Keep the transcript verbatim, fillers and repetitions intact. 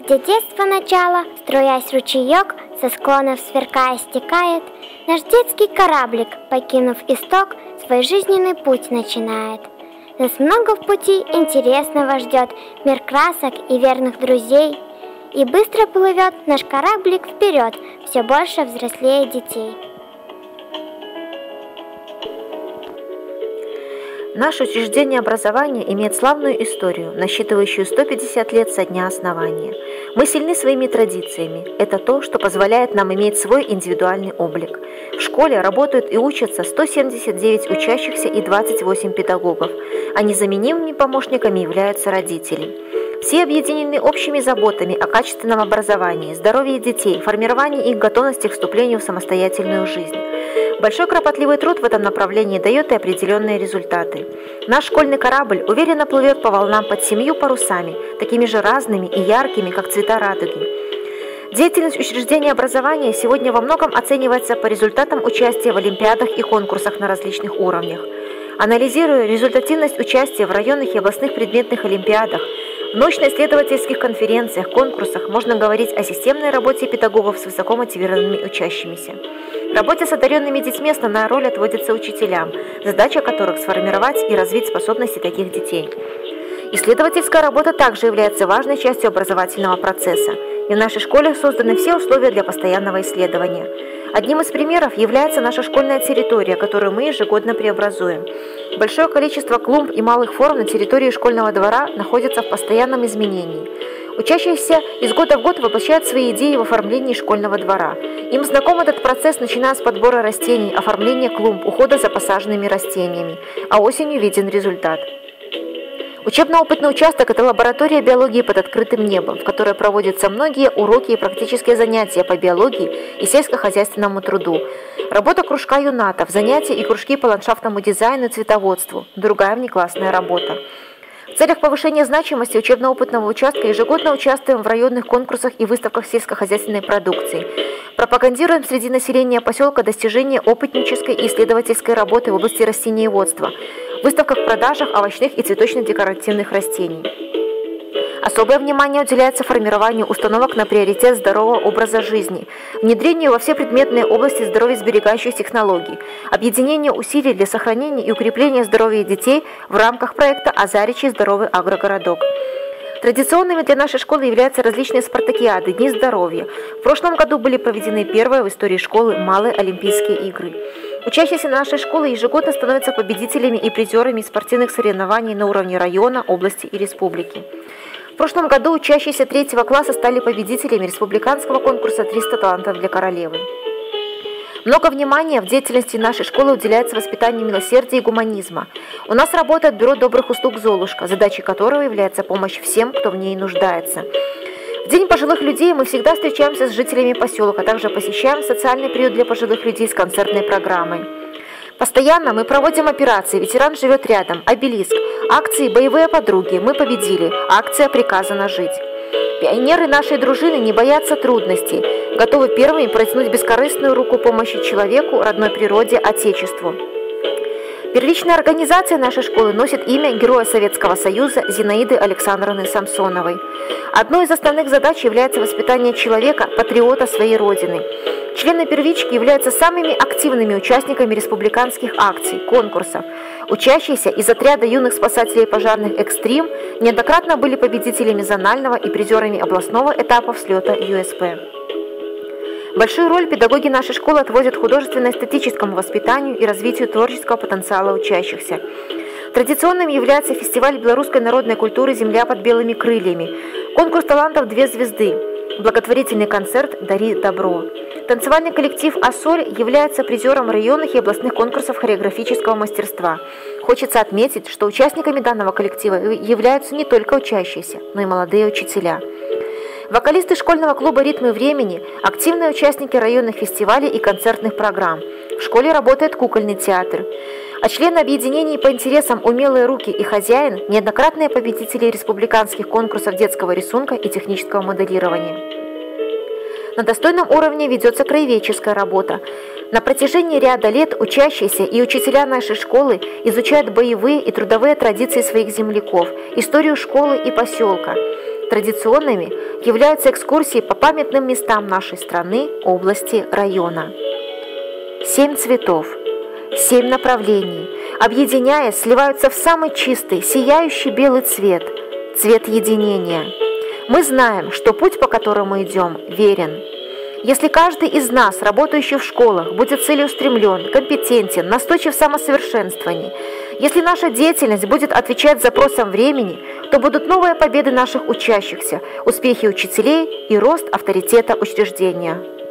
где детство начало, струясь ручеек, со склонов сверкая стекает, наш детский кораблик, покинув исток, свой жизненный путь начинает. Нас много в пути интересного ждет, мир красок и верных друзей, и быстро плывет наш кораблик вперед, все больше взрослее детей. Наше учреждение образования имеет славную историю, насчитывающую сто пятьдесят лет со дня основания. Мы сильны своими традициями. Это то, что позволяет нам иметь свой индивидуальный облик. В школе работают и учатся сто семьдесят девять учащихся и двадцать восемь педагогов, а незаменимыми помощниками являются родители. Все объединены общими заботами о качественном образовании, здоровье детей, формировании их готовности к вступлению в самостоятельную жизнь. Большой кропотливый труд в этом направлении дает и определенные результаты. Наш школьный корабль уверенно плывет по волнам под семью парусами, такими же разными и яркими, как цвета радуги. Деятельность учреждения образования сегодня во многом оценивается по результатам участия в олимпиадах и конкурсах на различных уровнях. Анализируя результативность участия в районных и областных предметных олимпиадах, в научно-исследовательских конференциях, конкурсах можно говорить о системной работе педагогов с высокомотивированными учащимися. В работе с одаренными детьми основная роль отводится учителям, задача которых сформировать и развить способности таких детей. Исследовательская работа также является важной частью образовательного процесса, и в нашей школе созданы все условия для постоянного исследования. Одним из примеров является наша школьная территория, которую мы ежегодно преобразуем. Большое количество клумб и малых форм на территории школьного двора находится в постоянном изменении. Учащиеся из года в год воплощают свои идеи в оформлении школьного двора. Им знаком этот процесс, начиная с подбора растений, оформления клумб, ухода за посаженными растениями, а осенью виден результат. Учебно-опытный участок – это лаборатория биологии под открытым небом, в которой проводятся многие уроки и практические занятия по биологии и сельскохозяйственному труду. Работа кружка юнатов, занятия и кружки по ландшафтному дизайну и цветоводству, другая внеклассная работа. В целях повышения значимости учебно-опытного участка ежегодно участвуем в районных конкурсах и выставках сельскохозяйственной продукции. Пропагандируем среди населения поселка достижения опытнической и исследовательской работы в области растениеводства, в выставках-продажах овощных и цветочно-декоративных растений. Особое внимание уделяется формированию установок на приоритет здорового образа жизни, внедрению во все предметные области здоровьесберегающих технологий, объединению усилий для сохранения и укрепления здоровья детей в рамках проекта «Озаричий здоровый агрогородок». Традиционными для нашей школы являются различные спартакиады, дни здоровья. В прошлом году были проведены первые в истории школы малые Олимпийские игры. Учащиеся нашей школы ежегодно становятся победителями и призерами спортивных соревнований на уровне района, области и республики. В прошлом году учащиеся третьего класса стали победителями республиканского конкурса «триста талантов для королевы». Много внимания в деятельности нашей школы уделяется воспитанию милосердия и гуманизма. У нас работает бюро добрых услуг «Золушка», задачей которого является помощь всем, кто в ней нуждается. В День пожилых людей мы всегда встречаемся с жителями поселка, а также посещаем социальный приют для пожилых людей с концертной программой. Постоянно мы проводим операции «Ветеран живет рядом», «Обелиск», акции «Боевые подруги», «Мы победили», акция «Приказано жить». Пионеры нашей дружины не боятся трудностей, готовы первыми протянуть бескорыстную руку помощи человеку, родной природе, Отечеству. Первичная организация нашей школы носит имя Героя Советского Союза Зинаиды Александровны Самсоновой. Одной из основных задач является воспитание человека, патриота своей Родины. Члены первички являются самыми активными участниками республиканских акций, конкурсов. Учащиеся из отряда юных спасателей пожарных «Экстрим» неоднократно были победителями зонального и призерами областного этапа взлета ю эс пэ. Большую роль педагоги нашей школы отводят художественно-эстетическому воспитанию и развитию творческого потенциала учащихся. Традиционным является фестиваль белорусской народной культуры «Земля под белыми крыльями», конкурс талантов «Две звезды», благотворительный концерт «Дари добро». Танцевальный коллектив «Ассоль» является призером районных и областных конкурсов хореографического мастерства. Хочется отметить, что участниками данного коллектива являются не только учащиеся, но и молодые учителя. Вокалисты школьного клуба «Ритмы времени» – активные участники районных фестивалей и концертных программ. В школе работает кукольный театр. А члены объединений по интересам «Умелые руки» и «Хозяин» – неоднократные победители республиканских конкурсов детского рисунка и технического моделирования. На достойном уровне ведется краеведческая работа. На протяжении ряда лет учащиеся и учителя нашей школы изучают боевые и трудовые традиции своих земляков, историю школы и поселка. Традиционными являются экскурсии по памятным местам нашей страны, области, района. Семь цветов, семь направлений, объединяясь, сливаются в самый чистый, сияющий белый цвет, цвет единения. Мы знаем, что путь, по которому идем, верен. Если каждый из нас, работающий в школах, будет целеустремлен, компетентен, настойчив в самосовершенствовании, если наша деятельность будет отвечать запросам времени, то будут новые победы наших учащихся, успехи учителей и рост авторитета учреждения.